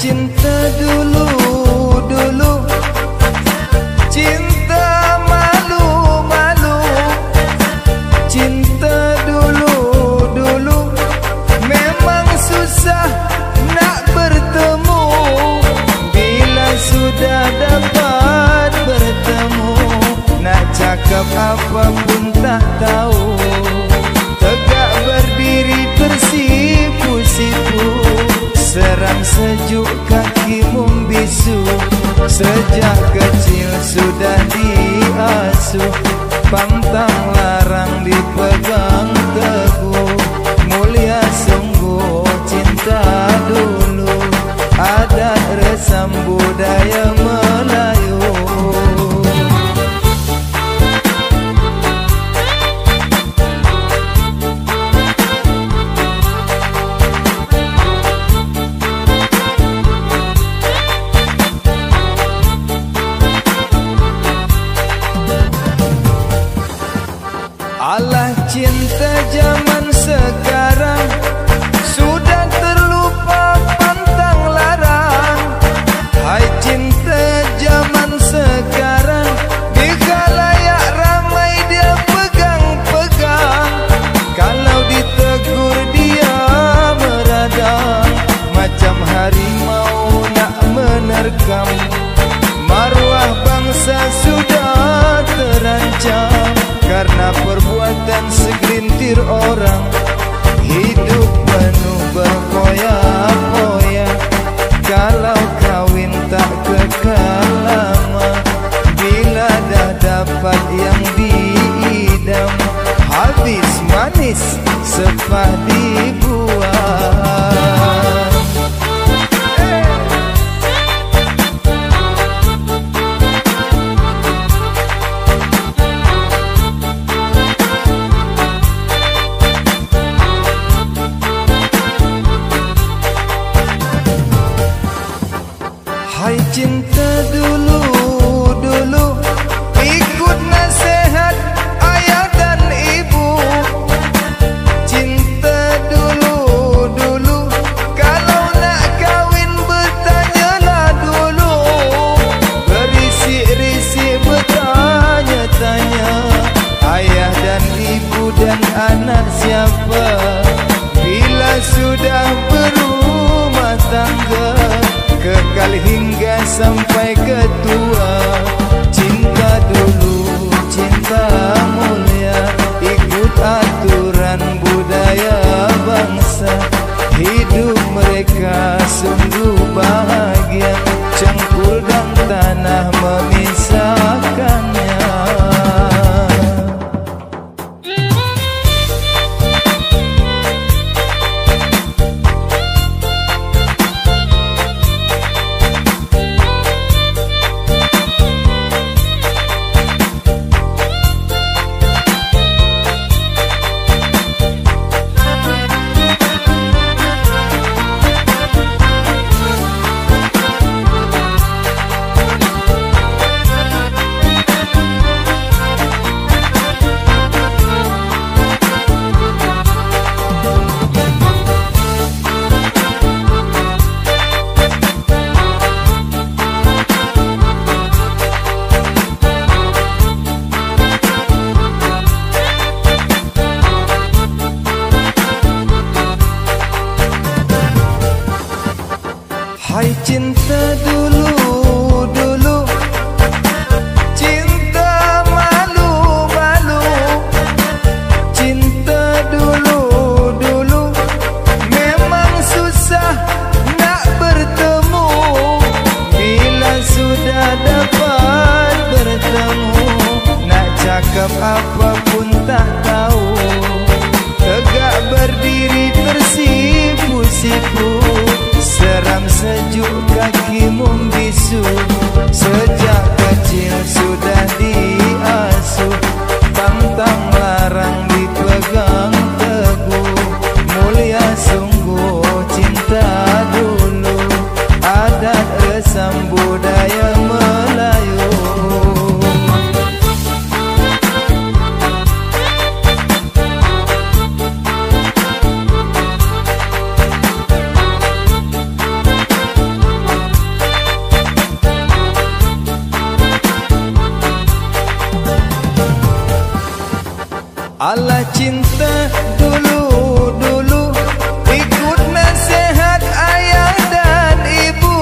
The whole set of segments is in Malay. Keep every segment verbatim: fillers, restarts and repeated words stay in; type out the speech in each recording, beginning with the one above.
cinta dulu, dulu, cinta malu-malu, cinta dulu, dulu, memang susah nak bertemu. Bila sudah dapat bertemu, nak cakap apapun tak tahu. Tegak berdiri tersipu-sipu, serang sejuk kaki membisu. Sejak kecil sudah diasuh, pantang larang dipegang teguh. Mulia sungguh cinta dulu, adat resam budaya Melayu. Alah cinta zaman sekarang, sudah terlupa pantang larang. Hai cinta zaman sekarang, di khalayak ramai dia pegang-pegang. Kalau ditegur dia meradang, macam harimau nak menerkam. Maruah bangsa sudah terancam karena perbuatan segelintir orang. Hidup penuh berkoyak-koyak, kalau kawin tak kekal lama. Bila dah dapat yang diidam, habis manis sepah dibuang. Hai cinta dulu, dulu, ikut nasihat ayah dan ibu. Cinta dulu, dulu, kalau nak kawin bertanyalah dulu. Berisik-risik bertanya-tanya, ayah dan ibu dan anak siapa. Bila sudah berumah tangga, kekal hingga sampai ketua. Cinta dulu, cinta mulia, ikut aturan budaya bangsa. Hidup mereka sungguh bahagia, cangkul dan tanah memisahkannya. Alah cinta dulu-dulu, ikut nasihat ayah dan ibu.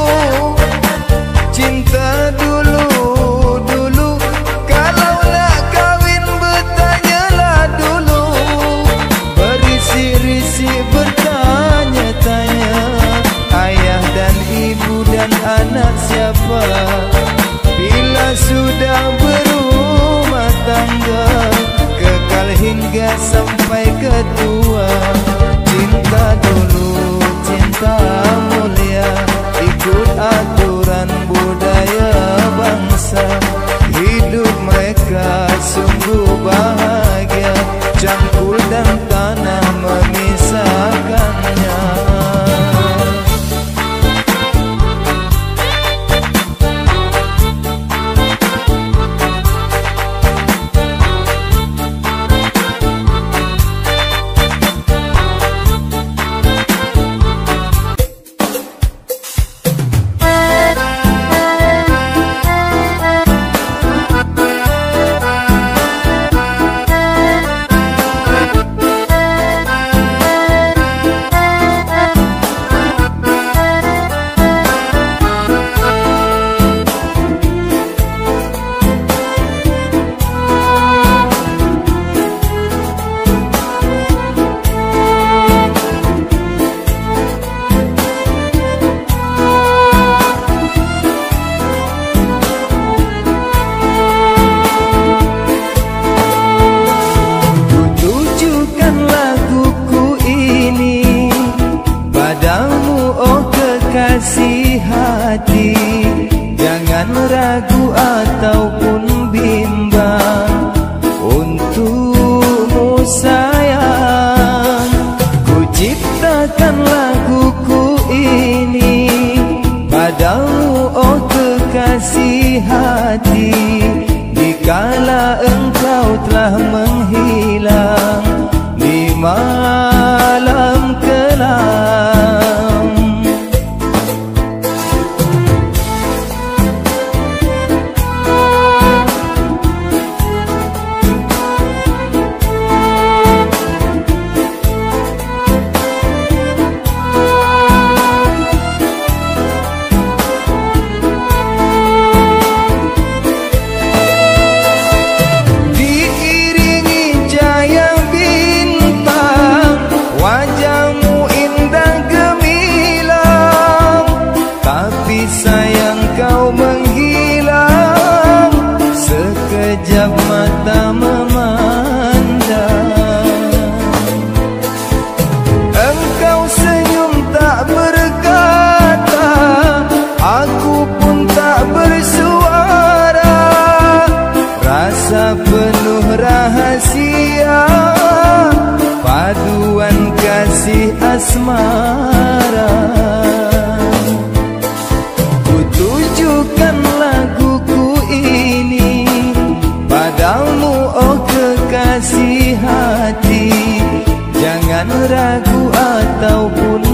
Cinta dulu-dulu, kalau nak kawin bertanyalah dulu. Berisi-risi bertanya-tanya, ayah dan ibu dan anak siapa. Bila sudah berumah tangga, kekal hingga sampai ketua. Cinta dulu, cinta mulia, ikut aturan budaya bangsa. Hidup mereka sungguh bahagia, cangkul dan tanah memisahkannya. Kasih hati, jangan ragu ataupun bimbang. Untukmu sayang, ku ciptakan laguku ini padamu, oh kekasih hati. Dikala engkau telah menghilang di malam kelam, sayang kau menghilang, sekejap mata memandang. Engkau senyum tak berkata, aku pun tak bersuara. Rasa penuh rahasia, paduan kasih asmara. Tujukan laguku ini padamu, oh kekasih hati. Jangan ragu ataupun